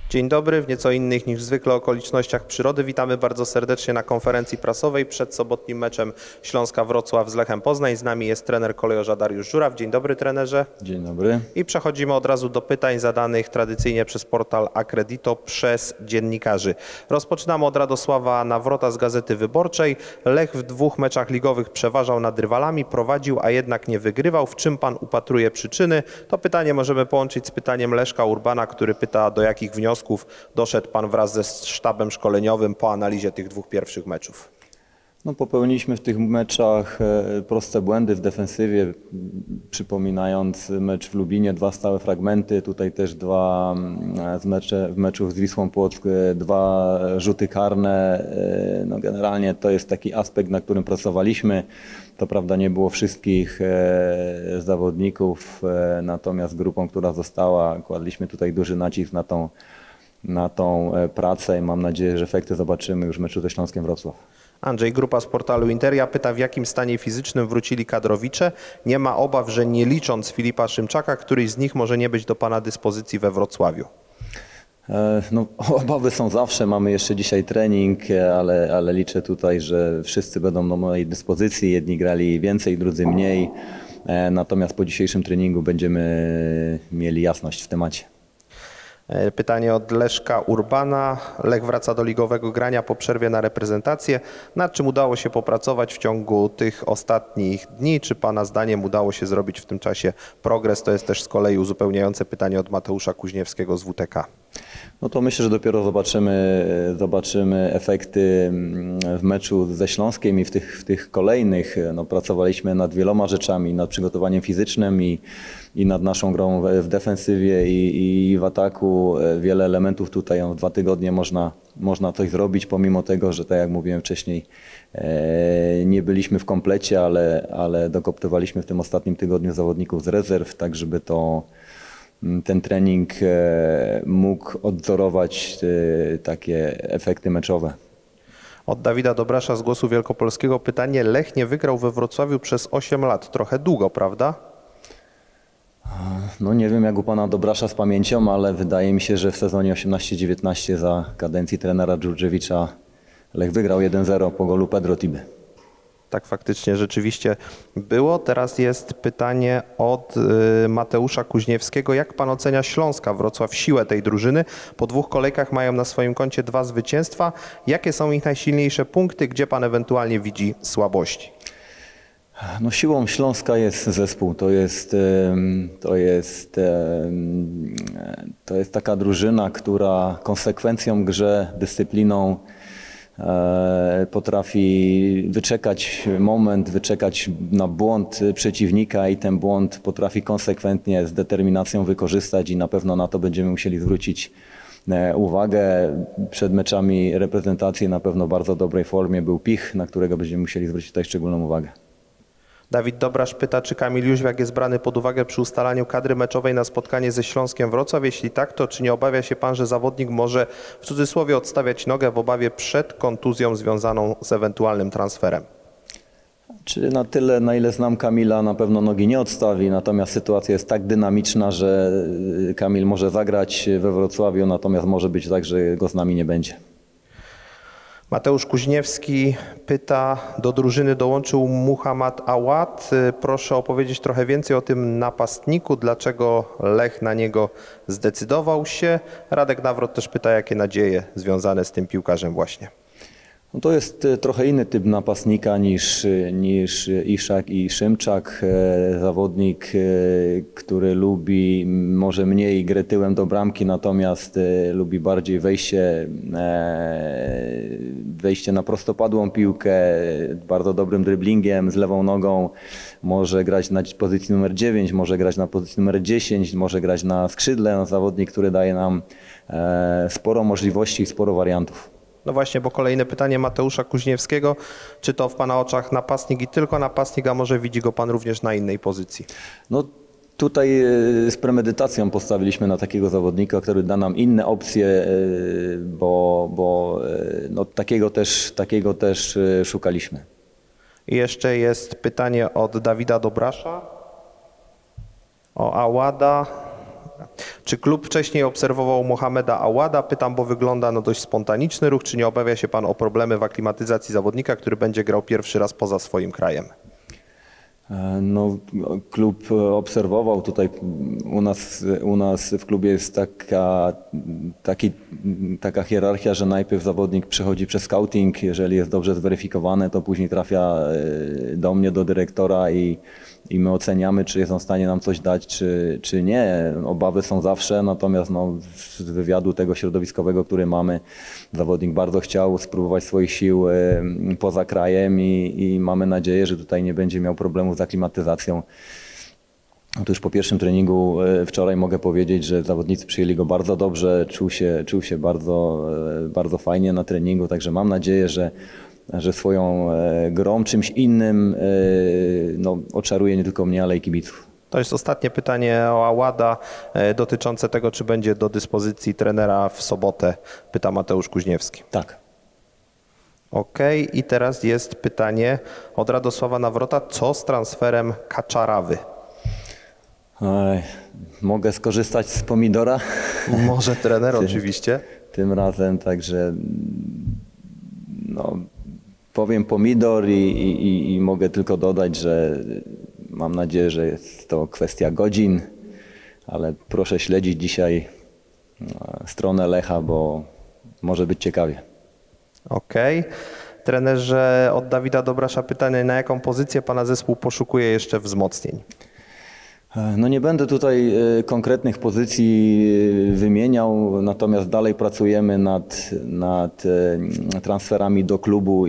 Dzień dobry, w nieco innych niż zwykle okolicznościach przyrody. Witamy bardzo serdecznie na konferencji prasowej przed sobotnim meczem Śląska-Wrocław z Lechem Poznań. Z nami jest trener kolejorza Dariusz Żuraw. Dzień dobry, trenerze. Dzień dobry. I przechodzimy od razu do pytań zadanych tradycyjnie przez portal Accredito przez dziennikarzy. Rozpoczynamy od Radosława Nawrota z Gazety Wyborczej. Lech w 2 meczach ligowych przeważał nad rywalami, prowadził, a jednak nie wygrywał. W czym pan upatruje przyczyny? To pytanie możemy połączyć z pytaniem Leszka Urbana, który pyta, do jakich wniosków doszedł pan wraz ze sztabem szkoleniowym po analizie tych 2 pierwszych meczów. No, popełniliśmy w tych meczach proste błędy w defensywie, przypominając mecz w Lubinie, 2 stałe fragmenty, tutaj też w meczu z Wisłą Płock 2 rzuty karne. No, generalnie to jest taki aspekt, na którym pracowaliśmy. To prawda, nie było wszystkich zawodników, natomiast grupą, która została, kładliśmy tutaj duży nacisk na tą pracę i mam nadzieję, że efekty zobaczymy już w meczu ze Śląskiem Wrocław. Andrzej Grupa z portalu Interia pyta, w jakim stanie fizycznym wrócili kadrowicze. Nie ma obaw, że nie licząc Filipa Szymczaka, któryś z nich może nie być do pana dyspozycji we Wrocławiu. No, obawy są zawsze, mamy jeszcze dzisiaj trening, ale liczę tutaj, że wszyscy będą na mojej dyspozycji. Jedni grali więcej, drudzy mniej. Natomiast po dzisiejszym treningu będziemy mieli jasność w temacie. Pytanie od Leszka Urbana. Lech wraca do ligowego grania po przerwie na reprezentację. Nad czym udało się popracować w ciągu tych ostatnich dni? Czy pana zdaniem udało się zrobić w tym czasie progres? To jest też z kolei uzupełniające pytanie od Mateusza Kuźniewskiego z WTK. No to myślę, że dopiero zobaczymy efekty w meczu ze Śląskiem i w tych kolejnych. No, pracowaliśmy nad wieloma rzeczami, nad przygotowaniem fizycznym i nad naszą grą w defensywie i w ataku. Wiele elementów tutaj w 2 tygodnie można coś zrobić, pomimo tego, że tak jak mówiłem wcześniej, nie byliśmy w komplecie, ale dokoptowaliśmy w tym ostatnim tygodniu zawodników z rezerw, tak żeby ten trening mógł odzorować takie efekty meczowe. Od Dawida Dobrasza z Głosu Wielkopolskiego pytanie. Lech nie wygrał we Wrocławiu przez 8 lat. Trochę długo, prawda? No nie wiem jak u pana Dobrasza z pamięcią, ale wydaje mi się, że w sezonie 18-19 za kadencji trenera Dżurdżewicza Lech wygrał 1-0 po golu Pedro Tiby. Tak faktycznie rzeczywiście było. Teraz jest pytanie od Mateusza Kuźniewskiego. Jak pan ocenia Śląska Wrocław, siłę tej drużyny? Po 2 kolejkach mają na swoim koncie 2 zwycięstwa. Jakie są ich najsilniejsze punkty? Gdzie pan ewentualnie widzi słabości? No, siłą Śląska jest zespół. To jest taka drużyna, która konsekwencją grze, dyscypliną potrafi wyczekać moment, wyczekać na błąd przeciwnika i ten błąd potrafi konsekwentnie z determinacją wykorzystać i na pewno na to będziemy musieli zwrócić uwagę. Przed meczami reprezentacji na pewno w bardzo dobrej formie był Pich, na którego będziemy musieli zwrócić tutaj szczególną uwagę. Dawid Dobrasz pyta, czy Kamil Jóźwiak jest brany pod uwagę przy ustalaniu kadry meczowej na spotkanie ze Śląskiem Wrocław? Jeśli tak, to czy nie obawia się pan, że zawodnik może w cudzysłowie odstawiać nogę w obawie przed kontuzją związaną z ewentualnym transferem? Czy na tyle, na ile znam Kamila, na pewno nogi nie odstawi, natomiast sytuacja jest tak dynamiczna, że Kamil może zagrać we Wrocławiu, natomiast może być tak, że go z nami nie będzie. Mateusz Kuźniewski pyta, do drużyny dołączył Muhammad Awad. Proszę opowiedzieć trochę więcej o tym napastniku, dlaczego Lech na niego zdecydował się. Radek Nawrot też pyta, jakie nadzieje związane z tym piłkarzem właśnie. No to jest trochę inny typ napastnika niż Iszak i Szymczak. Zawodnik, który lubi może mniej grę tyłem do bramki, natomiast lubi bardziej wejście na prostopadłą piłkę, bardzo dobrym driblingiem, z lewą nogą. Może grać na pozycji numer 9, może grać na pozycji numer 10, może grać na skrzydle. No, zawodnik, który daje nam sporo możliwości i sporo wariantów. No właśnie, bo kolejne pytanie Mateusza Kuźniewskiego. Czy to w pana oczach napastnik i tylko napastnik, a może widzi go pan również na innej pozycji? No tutaj z premedytacją postawiliśmy na takiego zawodnika, który da nam inne opcje, bo no, takiego też szukaliśmy. I jeszcze jest pytanie od Dawida Dobrasza o Awada. Czy klub wcześniej obserwował Mohameda Awada? Pytam, bo wygląda na dość spontaniczny ruch. Czy nie obawia się pan o problemy w aklimatyzacji zawodnika, który będzie grał pierwszy raz poza swoim krajem? No, klub obserwował tutaj, u nas w klubie jest taka hierarchia, że najpierw zawodnik przechodzi przez scouting, jeżeli jest dobrze zweryfikowane, to później trafia do mnie, do dyrektora i my oceniamy, czy jest on w stanie nam coś dać, czy nie. Obawy są zawsze, natomiast no, z wywiadu tego środowiskowego, który mamy, zawodnik bardzo chciał spróbować swoich sił poza krajem i mamy nadzieję, że tutaj nie będzie miał problemów z aklimatyzacją. Otóż po pierwszym treningu wczoraj mogę powiedzieć, że zawodnicy przyjęli go bardzo dobrze, czuł się bardzo fajnie na treningu, także mam nadzieję, że swoją grą, czymś innym no, oczaruje nie tylko mnie, ale i kibiców. To jest ostatnie pytanie o Awada dotyczące tego, czy będzie do dyspozycji trenera w sobotę, pyta Mateusz Kuźniewski. Tak. Okej, i teraz jest pytanie od Radosława Nawrota. Co z transferem Kaczarawy? Mogę skorzystać z pomidora? Może trener oczywiście. Tym razem, także no, powiem pomidor i mogę tylko dodać, że mam nadzieję, że jest to kwestia godzin, ale proszę śledzić dzisiaj stronę Lecha, bo może być ciekawie. Okej. Trenerze, od Dawida Dobrasza pytanie, na jaką pozycję pana zespół poszukuje jeszcze wzmocnień? No nie będę tutaj konkretnych pozycji wymieniał, natomiast dalej pracujemy nad transferami do klubu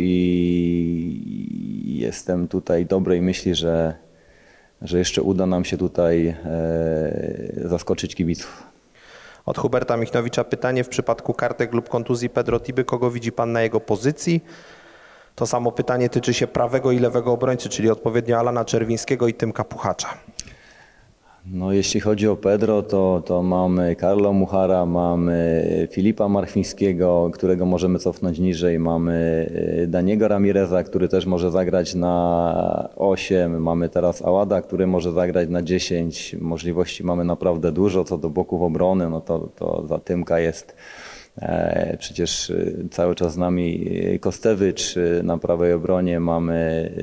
i jestem tutaj dobrej myśli, że jeszcze uda nam się tutaj zaskoczyć kibiców. Od Huberta Michnowicza pytanie, w przypadku kartek lub kontuzji Pedro Tiby, kogo widzi pan na jego pozycji? To samo pytanie tyczy się prawego i lewego obrońcy, czyli odpowiednio Alana Czerwińskiego i Tymka Puchacza. No, jeśli chodzi o Pedro, to mamy Karlo Muchara, mamy Filipa Marchwińskiego, którego możemy cofnąć niżej, mamy Daniego Ramireza, który też może zagrać na 8, mamy teraz Awada, który może zagrać na 10. Możliwości mamy naprawdę dużo. Co do boków obrony, no to za Tymka jest przecież cały czas z nami Kostewicz, na prawej obronie mamy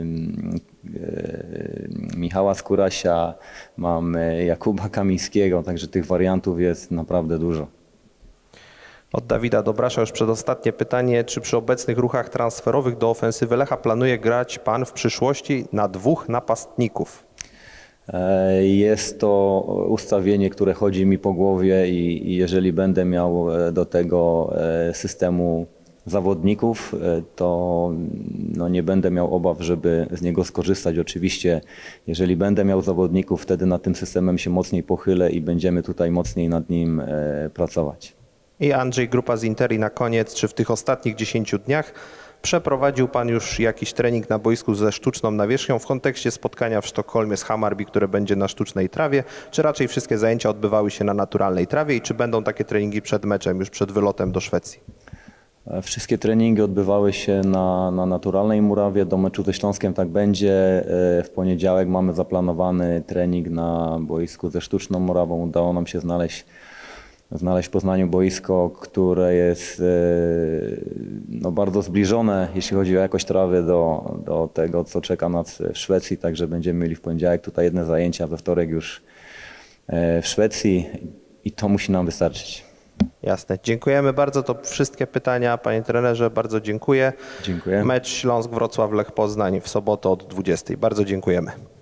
Michała Skórasia, mamy Jakuba Kamińskiego, także tych wariantów jest naprawdę dużo. Od Dawida Dobrasza już przedostatnie pytanie, czy przy obecnych ruchach transferowych do ofensywy Lecha planuje grać pan w przyszłości na 2 napastników? Jest to ustawienie, które chodzi mi po głowie i jeżeli będę miał do tego systemu zawodników, to no nie będę miał obaw, żeby z niego skorzystać. Oczywiście, jeżeli będę miał zawodników, wtedy nad tym systemem się mocniej pochylę i będziemy tutaj mocniej nad nim pracować. I Andrzej Grupa z Interi na koniec, czy w tych ostatnich 10 dniach przeprowadził pan już jakiś trening na boisku ze sztuczną nawierzchnią w kontekście spotkania w Sztokholmie z Hammarby, które będzie na sztucznej trawie, czy raczej wszystkie zajęcia odbywały się na naturalnej trawie i czy będą takie treningi przed meczem, już przed wylotem do Szwecji? Wszystkie treningi odbywały się na naturalnej murawie, do meczu ze Śląskiem tak będzie. W poniedziałek mamy zaplanowany trening na boisku ze sztuczną murawą. Udało nam się znaleźć w Poznaniu boisko, które jest no, bardzo zbliżone, jeśli chodzi o jakość trawy, do tego, co czeka nas w Szwecji. Także będziemy mieli w poniedziałek tutaj jedne zajęcia, we wtorek już w Szwecji i to musi nam wystarczyć. Jasne. Dziękujemy bardzo. To wszystkie pytania, panie trenerze. Bardzo dziękuję. Dziękuję. Mecz Śląsk-Wrocław-Lech Poznań w sobotę od 20:00. Bardzo dziękujemy.